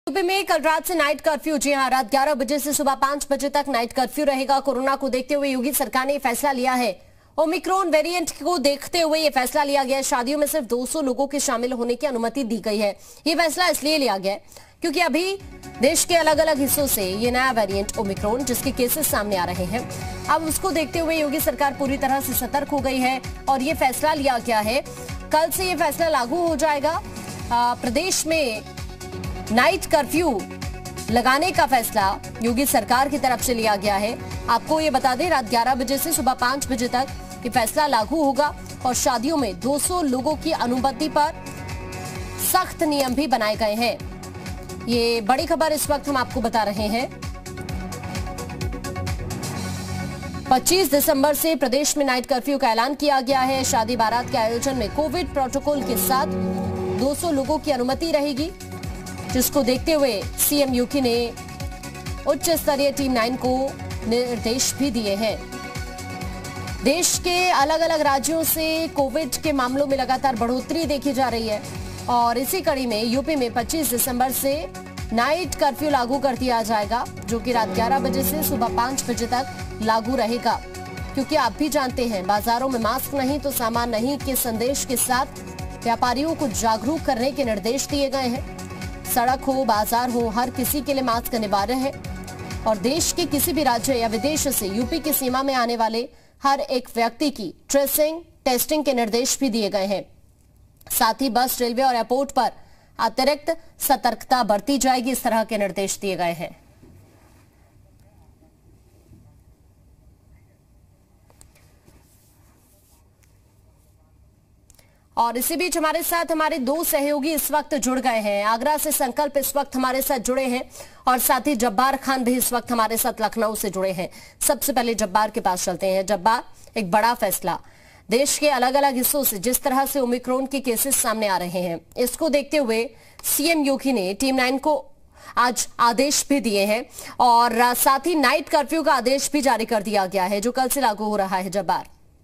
UP में कल रात से नाइट कर्फ्यू, जी हां, रात 11 बजे से सुबह 5 बजे तक नाइट कर्फ्यू रहेगा। कोरोना को देखते हुए योगी सरकार ने फैसला लिया है। ओमिक्रॉन वेरिएंट को देखते हुए यह फैसला लिया गया है। शादियों में सिर्फ 200 लोगों के शामिल होने की अनुमति दी गई है। ये फैसला इसलिए लिया गया है क्योंकि अभी देश के अलग अलग हिस्सों से ये नया वेरिएंट ओमिक्रॉन जिसके केसेस सामने आ रहे हैं, अब उसको देखते हुए योगी सरकार पूरी तरह से सतर्क हो गई है और ये फैसला लिया गया है। कल से ये फैसला लागू हो जाएगा। प्रदेश में नाइट कर्फ्यू लगाने का फैसला योगी सरकार की तरफ से लिया गया है। आपको ये बता दें, रात 11 बजे से सुबह 5 बजे तक ये फैसला लागू होगा और शादियों में 200 लोगों की अनुमति पर सख्त नियम भी बनाए गए हैं। ये बड़ी खबर इस वक्त हम आपको बता रहे हैं। 25 दिसंबर से प्रदेश में नाइट कर्फ्यू का ऐलान किया गया है। शादी बारात के आयोजन में कोविड प्रोटोकॉल के साथ 200 लोगों की अनुमति रहेगी, जिसको देखते हुए सीएम योगी ने उच्च स्तरीय टीम 9 को निर्देश भी दिए हैं। देश के अलग अलग राज्यों से कोविड के मामलों में लगातार बढ़ोतरी देखी जा रही है और इसी कड़ी में यूपी में 25 दिसंबर से नाइट कर्फ्यू लागू कर दिया जाएगा, जो कि रात 11 बजे से सुबह 5 बजे तक लागू रहेगा। क्योंकि आप भी जानते हैं, बाजारों में मास्क नहीं तो सामान नहीं के संदेश के साथ व्यापारियों को जागरूक करने के निर्देश दिए गए हैं। सड़क हो, बाजार हो, हर किसी के लिए मास्क अनिवार्य है और देश के किसी भी राज्य या विदेश से यूपी की सीमा में आने वाले हर एक व्यक्ति की ट्रेसिंग, टेस्टिंग के निर्देश भी दिए गए हैं। साथ ही बस, रेलवे और एयरपोर्ट पर अतिरिक्त सतर्कता बरती जाएगी, इस तरह के निर्देश दिए गए हैं। और इसी बीच हमारे साथ हमारे दो सहयोगी इस वक्त जुड़ गए हैं। आगरा से संकल्प इस वक्त हमारे साथ जुड़े हैं और साथ ही जब्बार खान भी इस वक्त हमारे साथ लखनऊ से जुड़े हैं। सबसे पहले जब्बार के पास चलते हैं। जब्बार, एक बड़ा फैसला, देश के अलग अलग हिस्सों से जिस तरह से ओमिक्रॉन के केसेस सामने आ रहे हैं, इसको देखते हुए सीएम योगी ने टीम 9 को आज आदेश भी दिए हैं और साथ ही नाइट कर्फ्यू का आदेश भी जारी कर दिया गया है, जो कल से लागू हो रहा है। जब्बार,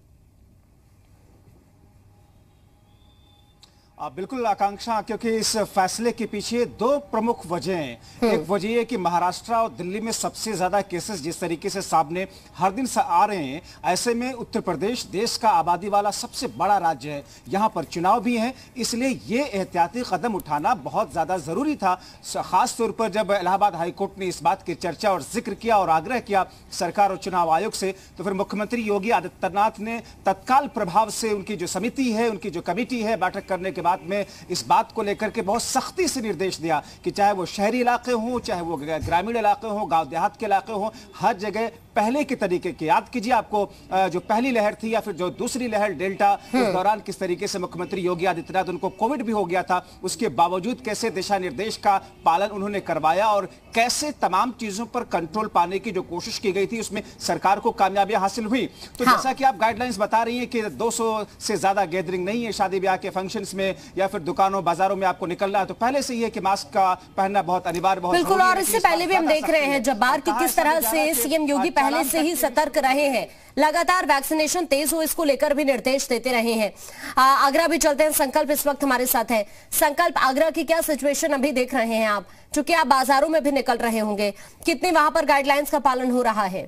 बिल्कुल आकांक्षा, क्योंकि इस फैसले के पीछे दो प्रमुख वजह हैं। एक वजह है कि महाराष्ट्र और दिल्ली में सबसे ज्यादा केसेस जिस तरीके से सामने हर दिन से आ रहे हैं, ऐसे में उत्तर प्रदेश देश का आबादी वाला सबसे बड़ा राज्य है, यहाँ पर चुनाव भी है, इसलिए ये एहतियाती कदम उठाना बहुत ज्यादा जरूरी था। खास तौर पर जब इलाहाबाद हाईकोर्ट ने इस बात की चर्चा और जिक्र किया और आग्रह किया सरकार और चुनाव आयोग से, तो फिर मुख्यमंत्री योगी आदित्यनाथ ने तत्काल प्रभाव से उनकी जो समिति है, उनकी जो कमेटी है, बैठक करने के बाद में इस बात को लेकर के बहुत सख्ती से निर्देश दिया कि चाहे वो शहरी इलाके हों, चाहे वो ग्रामीण इलाके हों, गांव देहात के इलाके हों, हर जगह पहले के तरीके के, याद कीजिए आपको जो पहली लहर थी या फिर जो दूसरी लहर डेल्टा, उस दौरान किस तरीके से मुख्यमंत्री योगी आदित्यनाथ, उनको कोविड भी हो गया था, उसके बावजूद कैसे दिशा निर्देश का पालन उन्होंने करवाया और कैसे तमाम चीजों पर कंट्रोल पाने की जो कोशिश की गई थी उसमें सरकार को कामयाबी हासिल हुई। तो जैसा कि आप गाइडलाइंस बता रही हैं कि 200 से ज्यादा गैदरिंग नहीं है शादी ब्याह के फंक्शंस में या फिर दुकानों बाजारों में आपको निकलना है, तो पहले से ये कि मास्क का पहनना बहुत अनिवार्य, बहुत बिल्कुल। और इससे पहले भी हम देख रहे हैं जब्बार की किस तरह से सीएम योगी पहले से ही सतर्क रहे हैं, लगातार वैक्सीनेशन तेज हो इसको लेकर भी निर्देश देते रहे हैं। आगरा भी चलते हैं। संकल्प इस वक्त हमारे साथ है। संकल्प, आगरा की क्या सिचुएशन अभी देख रहे हैं आप, चूंकि आप बाजारों में भी निकल रहे होंगे, कितनी वहां पर गाइडलाइंस का पालन हो रहा है?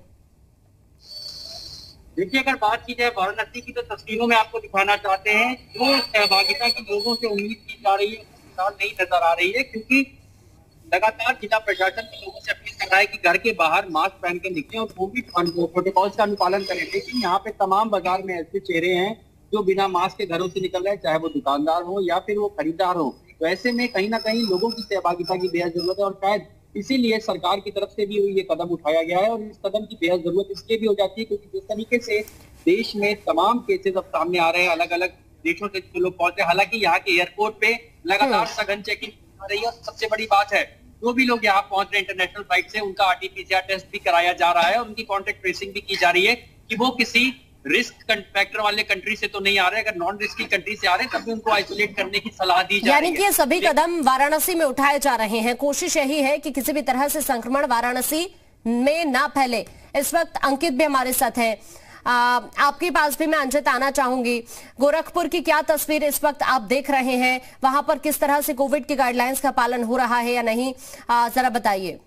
देखिए, अगर बात की जाए वाराणसी की, तो तस्वीरों में आपको दिखाना चाहते हैं जो सहभागिता की लोगों से उम्मीद की जा रही है नहीं नजर आ रही है, क्योंकि लगातार जिला प्रशासन के लोगों से अपील कर रहा है कि घर के बाहर मास्क पहन के निकलें और कोविड प्रोटोकॉल्स का अनुपालन करें। लेकिन यहाँ पे तमाम बाजार में ऐसे चेहरे हैं जो बिना मास्क के घरों से निकल रहे हैं, चाहे वो दुकानदार हो या फिर वो खरीदार हो। तो ऐसे में कहीं ना कहीं लोगों की सहभागिता की बेहद जरूरत है और शायद इसीलिए सरकार की तरफ से भी ये कदम उठाया गया है। और इस कदम की बेहद जरूरत इसलिए भी हो जाती है क्योंकि जिस तरीके से देश में तमाम केसेस अब सामने आ रहे हैं, अलग अलग देशों से जो लोग पहुंचे, हालांकि यहाँ के एयरपोर्ट पे लगातार सघन चेकिंग आ रही है। और सबसे बड़ी बात है, जो भी लोग यहाँ पहुंच रहे हैं इंटरनेशनल फ्लाइट से, उनका आरटीपीसीआर टेस्ट भी कराया जा रहा है और उनकी कॉन्टेक्ट ट्रेसिंग भी की जा रही है कि वो किसी रिस्क फैक्टर वाले कंट्री से तो नहीं आ रहे। अगर नॉन रिस्की कंट्री से आ रहे हैं तब भी उनको आइसोलेट करने की सलाह दी जा रही है। यानी कि ये सभी कदम वाराणसी में उठाए जा रहे हैं। कोशिश यही है कि किसी भी तरह से संक्रमण वाराणसी में ना फैले। इस वक्त अंकित भी हमारे साथ है। आपके पास भी मैं अंजित आना चाहूंगी। गोरखपुर की क्या तस्वीर इस वक्त आप देख रहे हैं, वहां पर किस तरह से कोविड की गाइडलाइंस का पालन हो रहा है या नहीं, जरा बताइए।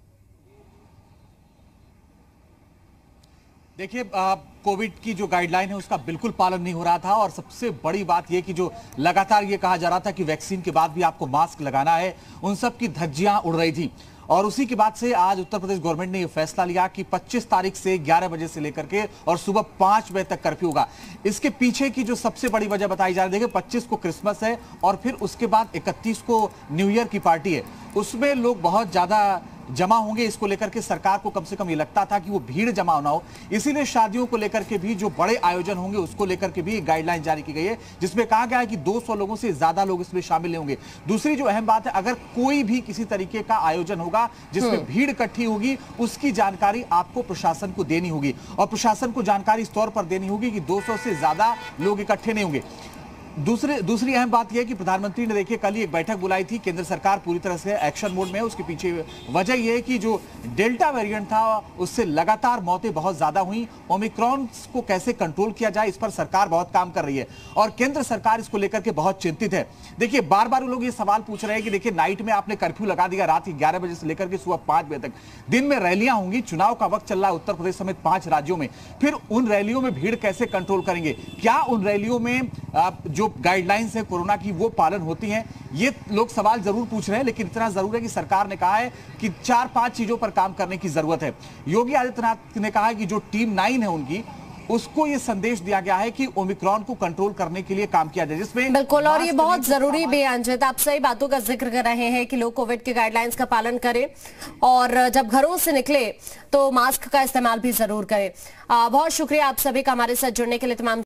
देखिए, कोविड की जो गाइडलाइन है उसका बिल्कुल पालन नहीं हो रहा था और सबसे बड़ी बात यह कि जो लगातार ये कहा जा रहा था कि वैक्सीन के बाद भी आपको मास्क लगाना है, उन सब की धज्जियां उड़ रही थी। और उसी के बाद से आज उत्तर प्रदेश गवर्नमेंट ने यह फैसला लिया कि 25 तारीख से 11 बजे से लेकर के और सुबह 5 बजे तक कर्फ्यू होगा। इसके पीछे की जो सबसे बड़ी वजह बताई जा रही है, 25 को क्रिसमस है और फिर उसके बाद 31 को न्यू ईयर की पार्टी है, उसमें लोग बहुत ज्यादा जमा होंगे। इसको लेकर के सरकार को कम से कम ये लगता था कि वो भीड़ जमा ना हो, इसीलिए शादियों को लेकर के भी जो बड़े आयोजन होंगे उसको लेकर के भी गाइडलाइन जारी की गई है, जिसमें कहा गया है कि 200 लोगों से ज्यादा लोग इसमें शामिल नहीं होंगे। दूसरी जो अहम बात है, अगर कोई भी किसी तरीके का आयोजन होगा जिसमें भीड़ इकट्ठी होगी, उसकी जानकारी आपको प्रशासन को देनी होगी और प्रशासन को जानकारी इस तौर पर देनी होगी कि 200 से ज्यादा लोग इकट्ठे नहीं होंगे। दूसरी अहम बात यह है कि प्रधानमंत्री ने देखिए कल ही एक बैठक बुलाई थी। केंद्र सरकार पूरी तरह से एक्शन मोड में है। उसके पीछे वजह यह है कि जो डेल्टा वेरिएंट था उससे लगातार मौतें बहुत ज्यादा हुई। ओमिक्रॉन को कैसे कंट्रोल किया जाए, इस पर सरकार बहुत काम कर रही है और केंद्र सरकार इसको लेकर के बहुत चिंतित है। देखिए, बार बार लोग ये सवाल पूछ रहे हैं कि देखिए, नाइट में आपने कर्फ्यू लगा दिया, रात के 11 बजे से लेकर के सुबह 5 बजे तक, दिन में रैलियां होंगी, चुनाव का वक्त चल रहा है उत्तर प्रदेश समेत 5 राज्यों में, फिर उन रैलियों में भीड़ कैसे कंट्रोल करेंगे? क्या उन रैलियों में जो गाइडलाइंस है कोरोना की वो पालन होती हैं? ये लोग सवाल जरूर पूछ रहे हैं, लेकिन इतना जरूर है कि सरकार ने कहा है कि 4-5 चीजों पर काम करने की जरूरत है। योगी आदित्यनाथ ने कहा है कि जो टीम 9 है उनकी, उसको ये संदेश दिया गया है कि ओमिक्रॉन को कंट्रोल करने के लिए काम किया जाए, जिसमें बिल्कुल, और ये बहुत जरूरी भी है अंजित, आप सही बातों का जिक्र कर रहे हैं कि लोग कोविड के गाइडलाइंस का पालन करें और जब घरों से निकले तो मास्क का इस्तेमाल भी जरूर करें। बहुत शुक्रिया आप सभी का हमारे साथ जुड़ने के लिए। तमाम